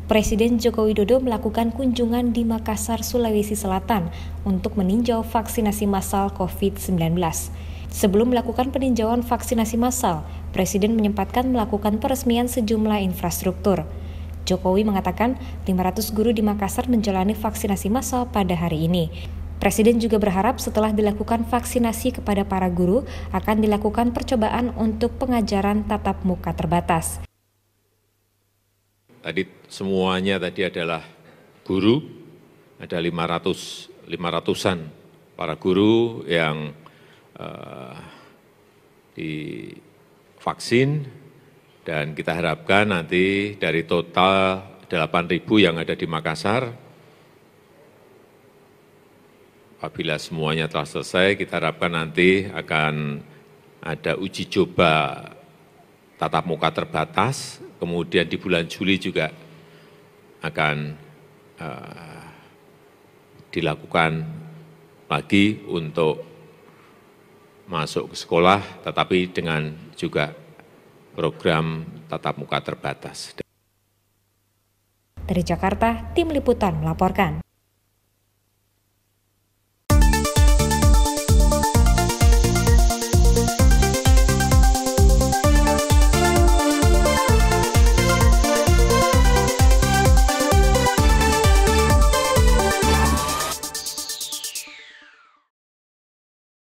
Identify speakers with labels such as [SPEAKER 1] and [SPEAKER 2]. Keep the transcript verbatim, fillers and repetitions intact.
[SPEAKER 1] Presiden Joko Widodo melakukan kunjungan di Makassar, Sulawesi Selatan untuk meninjau vaksinasi massal covid sembilan belas. Sebelum melakukan peninjauan vaksinasi massal, Presiden menyempatkan melakukan peresmian sejumlah infrastruktur. Jokowi mengatakan lima ratus guru di Makassar menjalani vaksinasi massal pada hari ini. Presiden juga berharap setelah dilakukan vaksinasi kepada para guru, akan dilakukan percobaan untuk pengajaran tatap muka terbatas.
[SPEAKER 2] Tadi semuanya tadi adalah guru, ada lima ratus, lima ratusan para guru yang uh, divaksin, dan kita harapkan nanti dari total delapan ribu yang ada di Makassar, apabila semuanya telah selesai, kita harapkan nanti akan ada uji coba tatap muka terbatas, kemudian di bulan Juli juga akan uh, dilakukan lagi untuk masuk ke sekolah, tetapi dengan juga program tatap muka terbatas.
[SPEAKER 1] Dari Jakarta, Tim Liputan melaporkan.